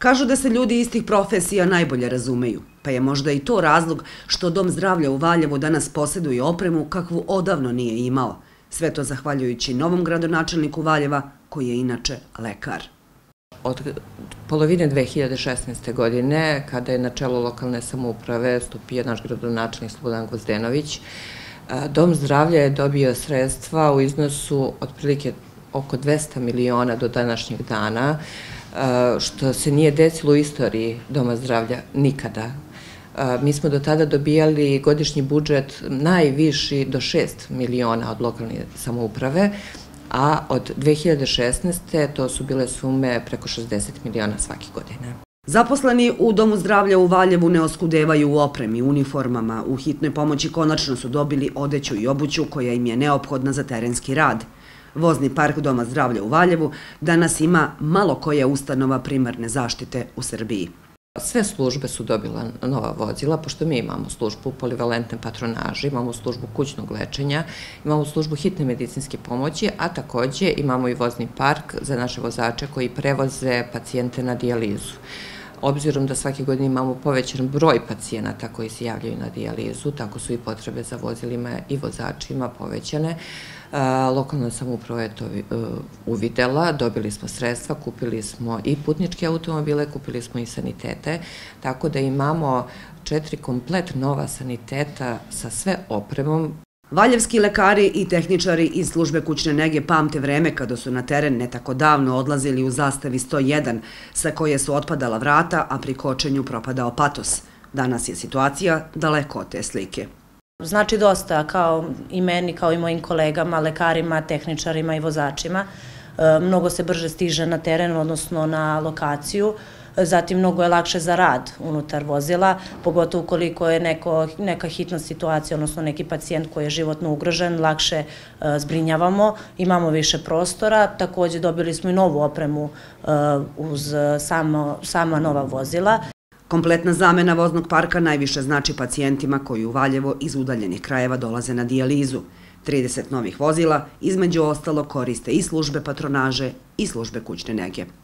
Kažu da se ljudi istih profesija najbolje razumeju, pa je možda i to razlog što Dom zdravlja u Valjevu danas posjeduje opremu kakvu odavno nije imao. Sve to zahvaljujući novom gradonačelniku Valjeva, koji je inače lekar. Od polovine 2016. godine, kada je na čelo lokalne samouprave stupio naš gradonačelnik Slobodan Gvozdenović, Dom zdravlja je dobio sredstva u iznosu otprilike oko 200 miliona do današnjeg dana, što se nije desilo u istoriji Doma zdravlja nikada. Mi smo do tada dobijali godišnji budžet najviši do 6 miliona od lokalne samouprave, a od 2016. to su bile sume preko 60 miliona svake godine. Zaposleni u Domu zdravlja u Valjevu ne oskudevaju u opremi, uniformama. U hitnoj pomoći konačno su dobili odeću i obuću koja im je neophodna za terenski rad. Vozni park Doma zdravlja u Valjevu danas ima malo koja ustanova primarne zaštite u Srbiji. Sve službe su dobila nova vozila, pošto mi imamo službu polivalentne patronaže, imamo službu kućnog lečenja, imamo službu hitne medicinske pomoći, a takođe imamo i vozni park za naše vozače koji prevoze pacijente na dijalizu. Obzirom da svake godine imamo povećan broj pacijenata koji se javljaju na dijalizu, tako su i potrebe za vozilima i vozačima povećane. Lokalna samouprava je to uvidela, dobili smo sredstva, kupili smo i putničke automobile, kupili smo i sanitete, tako da imamo 4 komplet nova saniteta sa sve opremom. Valjevski lekari i tehničari iz službe kućne nege pamte vreme kada su na teren ne tako davno odlazili u Zastavi 101, sa koje su otpadala vrata, a pri kočenju propadao patos. Danas je situacija daleko od te slike. Znači dosta, kao i meni, kao i mojim kolegama, lekarima, tehničarima i vozačima. Mnogo se brže stiže na teren, odnosno na lokaciju. Zatim mnogo je lakše za rad unutar vozila, pogotovo ukoliko je neka hitna situacija, odnosno neki pacijent koji je životno ugrožen, lakše zbrinjavamo, imamo više prostora. Takođe dobili smo i novu opremu uz sama nova vozila. Kompletna zamena voznog parka najviše znači pacijentima koji u Valjevo iz udaljenih krajeva dolaze na dijalizu. 30 novih vozila, između ostalo, koriste i službe patronaže i službe kućne nege.